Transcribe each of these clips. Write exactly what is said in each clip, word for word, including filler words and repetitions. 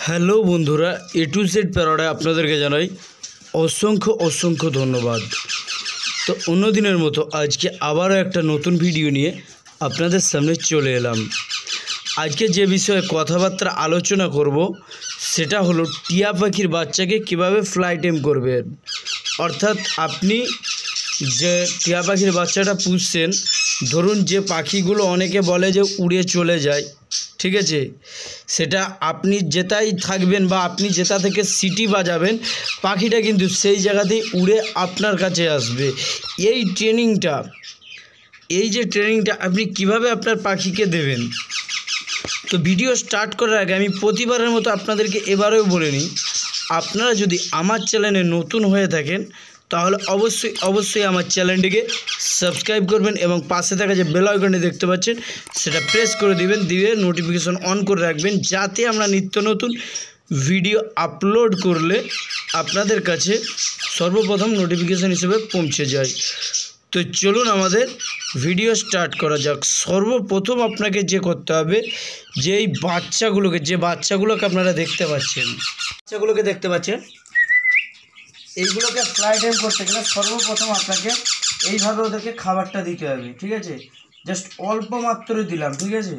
Hello বন্ধুরা, এ to Z প্যারাডায় আপনাদেরকে জানাই অসংখ্য অসংখ্য ধন্যবাদ। তো অন্য দিনের মতো আজকে আবারও একটা নতুন ভিডিও নিয়ে আপনাদের সামনে চলে এলাম। আজকে যে বিষয়ে কথাবার্তা আলোচনা করব সেটা হলো টিয়া পাখির বাচ্চাকে কিভাবে ফ্লাই টেম করবেন। অর্থাৎ আপনি যে টিয়া পাখির বাচ্চাটা পুষছেন, ধরুন যে পাখিগুলো অনেকে বলে যে উড়ে চলে যায়, ঠিক আছে, সেটা আপনি যেটাই থাকবেন বা আপনি যেটা থেকে সিটি বাজাবেন পাখিটা কিন্তু সেই জায়গাতেই উড়ে আপনার কাছে আসবে। এই ট্রেনিংটা এই যে ট্রেনিংটা আপনি কিভাবে আপনার পাখিকে দেবেন। তো ভিডিও স্টার্ট করার আগে আমি প্রতিবারের মতো আপনাদেরকে এবারেও বলে নিই, আপনারা যদি আমার চ্যানেলে নতুন হয়ে থাকেন তাহলে অবশ্যই অবশ্যই আমার চ্যানেলটিকে সাবস্ক্রাইব করবেন এবং পাশে থাকা যে বেল আইকনটি দেখতে পাচ্ছেন সেটা প্রেস করে দিবেন, দিয়ে নোটিফিকেশন অন করে রাখবেন, যাতে আমরা নিত্য নতুন ভিডিও আপলোড করলে আপনাদের কাছে সর্বপ্রথম নোটিফিকেশন হিসেবে পৌঁছে যায়। তো চলুন আমাদের ভিডিও স্টার্ট করা যাক। সর্বপ্রথম আপনাকে যে করতে হবে, যে এই বাচ্চাগুলোকে যে বাচ্চাগুলোকে আপনারা দেখতে পাচ্ছেন বাচ্চাগুলোকে দেখতে পাচ্ছেন এইগুলোকে ফ্লাই টাইম করতে গেলে সর্বপ্রথম আপনাকে এইভাবে ওদেরকে খাবারটা দিতে হবে, ঠিক আছে। জাস্ট অল্প মাত্র দিলাম, ঠিক আছে।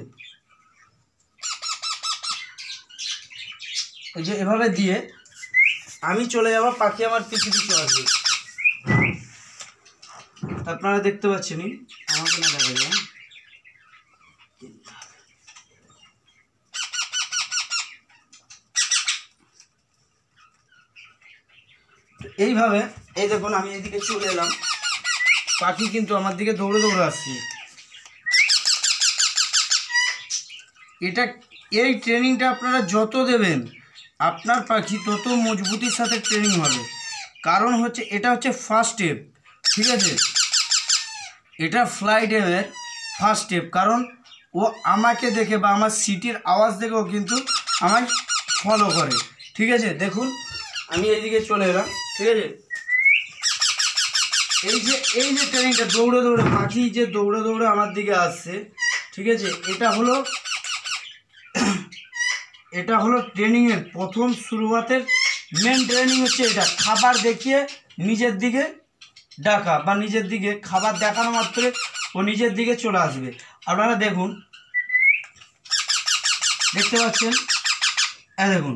এই যে এভাবে দিয়ে আমি চলে যাব, পাখি আমার পিছু পিছু আসবে। আপনারা দেখতে পাচ্ছেন, আমাকে না দেখা যায়। এইভাবে এই দেখুন আমি এইদিকে চলে এলাম, পাখি কিন্তু আমার দিকে দৌড়ে দৌড়ে আসছে। এটা এই ট্রেনিংটা আপনারা যত দেবেন আপনার পাখি তত মজবুতির সাথে ট্রেনিং হবে। কারণ হচ্ছে এটা হচ্ছে ফার্স্ট স্টেপ, ঠিক আছে। এটা ফ্লাই টেমের ফার্স্ট স্টেপ। কারণ ও আমাকে দেখে বা আমার সিটির আওয়াজ দেখেও কিন্তু আমায় ফলো করে, ঠিক আছে। দেখুন আমি এইদিকে চলে এলাম, ঠিক আছে। এই যে এই যে ট্রেনিংটা দৌড়ে দৌড়ে পাখি যে দৌড়ে দৌড়ে আমার দিকে আসছে, ঠিক আছে, এটা হলো এটা হলো ট্রেনিংয়ের প্রথম শুরুয়াতের মেন ট্রেনিং হচ্ছে এটা। খাবার দেখিয়ে নিজের দিকে ডাকা বা নিজের দিকে খাবার দেখানো মাত্র ও নিজের দিকে চলে আসবে। আপনারা দেখুন, দেখতে পাচ্ছেন, হ্যাঁ দেখুন,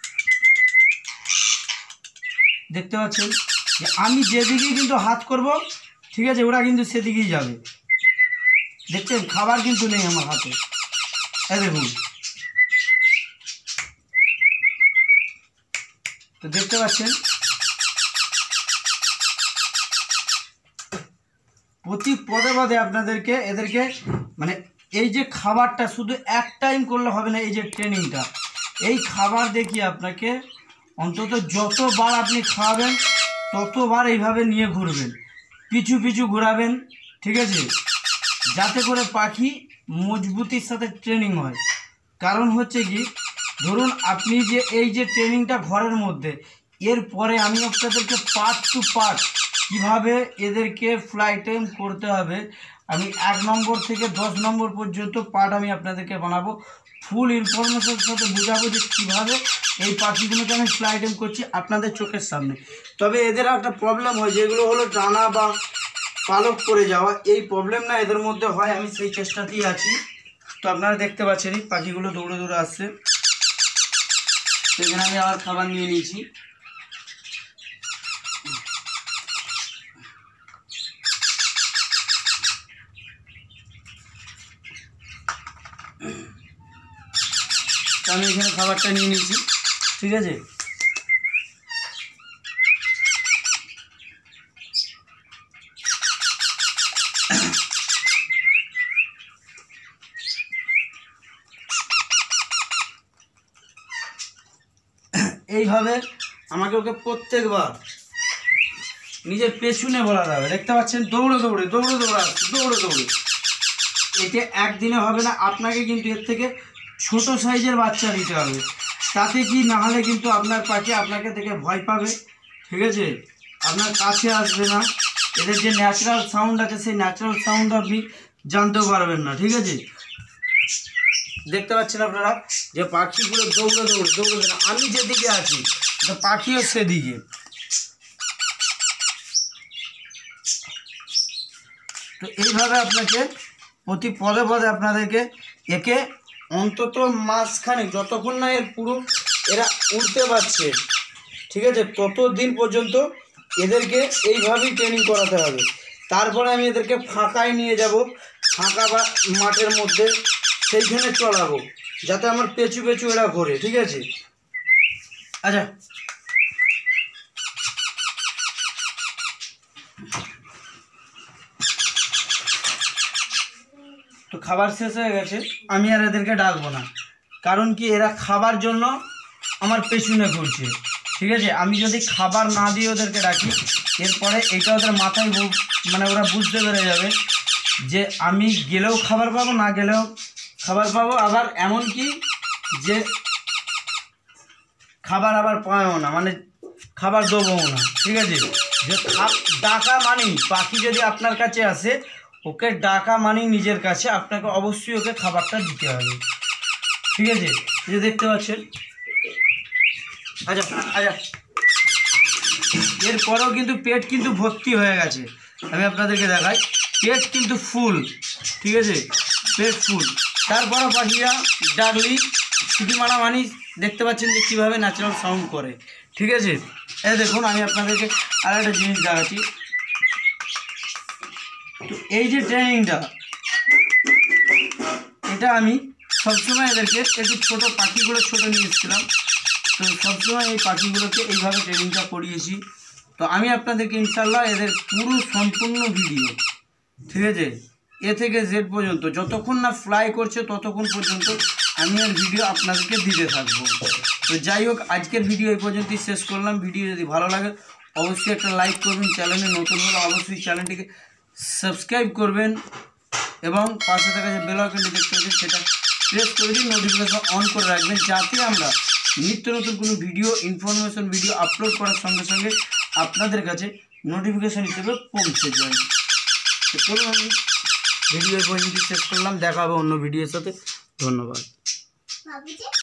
দেখতে পাচ্ছেন যে আমি যেদিকেই কিন্তু হাত করব, ঠিক আছে, ওরা কিন্তু সেদিকেই যাবে। দেখছেন খাবার কিন্তু নেই আমার হাতে, হ্যাঁ দেখুন। তো দেখতে পাচ্ছেন প্রতি পদে পদে আপনাদেরকে এদেরকে মানে এই যে খাবারটা শুধু এক টাইম করলে হবে না। এই যে ট্রেনিংটা, এই খাবার দেখিয়ে আপনাকে অন্তত যতবার আপনি খাওয়াবেন ততবার এইভাবে নিয়ে ঘুরবেন, পিছু পিছু ঘোরাবেন, ঠিক আছে, যাতে করে পাখি মজবুতির সাথে ট্রেনিং হয়। কারণ হচ্ছে কি, ধরুন আপনি যে এই যে ট্রেনিংটা ঘরের মধ্যে, এরপরে আমি আপনাদেরকে পার্ট টু পার্ট কীভাবে এদেরকে ফ্লাই টাইম করতে হবে, আমি এক নম্বর থেকে দশ নম্বর পর্যন্ত পার্ট আমি আপনাদেরকে বানাবো। ফুল ইনফরমেশনের সাথে বোঝাবো যে কীভাবে এই পাখিগুলোকে আমি ফ্লাই টাইম করছি আপনাদের চোখের সামনে। তবে এদের একটা প্রবলেম হয়, যেগুলো হলো ডানা বা পালক পড়ে যাওয়া, এই প্রবলেম না এদের মধ্যে হয়, আমি সেই চেষ্টাতেই আছি। তো আপনারা দেখতে পাচ্ছেন এই পাখিগুলো দৌড়ে দৌড়ে আসছে। সেখানে আমি আবার খাবার নিয়ে নিয়েছি। আমি এখানে খাবারটা নিয়ে নিয়েছি, ঠিক আছে। এইভাবে আমাকে ওকে প্রত্যেকবার নিজের পেছনে বলা যাবে। দেখতে পাচ্ছেন দৌড়ে দৌড়ে দৌড়ে দৌড়ে আসছে, দৌড়ে দৌড়ে। এটা একদিনে হবে না, আপনাকে কিন্তু এর থেকে ছোট সাইজের বাচ্চা দিতে হবে। তাতে কি না হলে কিন্তু আপনার পাখি আপনাকে দেখে ভয় পাবে, ঠিক আছে, আপনার কাছে আসবে না। এদের যে ন্যাচারাল সাউন্ড আছে সেই ন্যাচারাল সাউন্ড আপনি জানতেও পারবেন না, ঠিক আছে। দেখতে পাচ্ছেন আপনারা যে পাখিগুলো দৌড়ে দৌড়ে দৌড়ে, আমি যেদিকে আছি তো পাখিও সেদিকে। তো এইভাবে আপনাকে প্রতি পদে পদে আপনাদেরকে একে অন্তত মাঝখানে যতক্ষণ না এর পুরো এরা উঠতে পারছে, ঠিক আছে, ততদিন পর্যন্ত এদেরকে এইভাবেই ট্রেনিং করাতে হবে। তারপরে আমি এদেরকে ফাঁকায় নিয়ে যাব, ফাঁকা বা মাঠের মধ্যে সেইখানে চড়াবো যাতে আমার পেছু পেছু এরা ঘোরে, ঠিক আছে। আচ্ছা, তো খাবার শেষ হয়ে গেছে, আমি আর এদেরকে ডাকবো না, কারণ কি এরা খাবার জন্য আমার পেছনে ঘুরছে, ঠিক আছে। আমি যদি খাবার না দিয়ে ওদেরকে ডাকি, এরপরে এটা ওদের মাথায় মানে ওরা বুঝতে পেরে যাবে যে আমি গেলেও খাবার পাবো, না গেলেও খাবার পাবো, আবার এমন কি যে খাবার আবার পাবো না, মানে খাবার দেবো না, ঠিক আছে। যে ডাকা মানি পাখি যদি আপনার কাছে আসে, ওকে ডাকা মানি নিজের কাছে, আপনাকে অবশ্যই ওকে খাবারটা দিতে হবে, ঠিক আছে। যে দেখতে পাচ্ছেন, আচ্ছা আচ্ছা, এরপরেও কিন্তু পেট কিন্তু ভর্তি হয়ে গেছে, আমি আপনাদেরকে দেখাই, পেট কিন্তু ফুল, ঠিক আছে, পেট ফুল। তারপরও পাখিরা ডাকলি সিটি মারা মানি দেখতে পাচ্ছেন যে কীভাবে ন্যাচারাল সাউন্ড করে, ঠিক আছে। এই দেখুন, আমি আপনাদেরকে আর একটা জিনিস দেখাচ্ছি। তো এই যে ট্রেনিংটা, এটা আমি সবসময় এদেরকে একটু ছোটো পাখিগুলো ছোটো নিয়ে এসেছিলাম, তো সবসময় এই পাখিগুলোকে এইভাবে ট্রেনিংটা করিয়েছি। তো আমি আপনাদেরকে ইনশাল্লাহ এদের পুরো সম্পূর্ণ ভিডিও, ঠিক আছে, এ থেকে জেড পর্যন্ত যতক্ষণ না ফ্লাই করছে ততক্ষণ পর্যন্ত আমি আর ভিডিও আপনাদেরকে দিতে থাকবো। তো যাই হোক, আজকের ভিডিও এই পর্যন্তই শেষ করলাম। ভিডিও যদি ভালো লাগে অবশ্যই একটা লাইক করবেন, চ্যানেলে নতুন হলে অবশ্যই চ্যানেলটিকে সাবস্ক্রাইব করবেন এবং পাশে থাকা যে বেল আইকনটি দেখতে পাচ্ছেন সেটা প্রেস করে দিন, নোটিফিকেশন অন করে রাখবেন, যাতে আমরা নিত্য নতুন কোনো ভিডিও ইনফরমেশন ভিডিও আপলোড করার সঙ্গে সঙ্গে আপনাদের কাছে নোটিফিকেশন হিসেবে পৌঁছে যায়। তো চলুন, আমি ভিডিও পর্যন্ত শেষ করলাম, দেখা হবে অন্য ভিডিওর সাথে। ধন্যবাদ।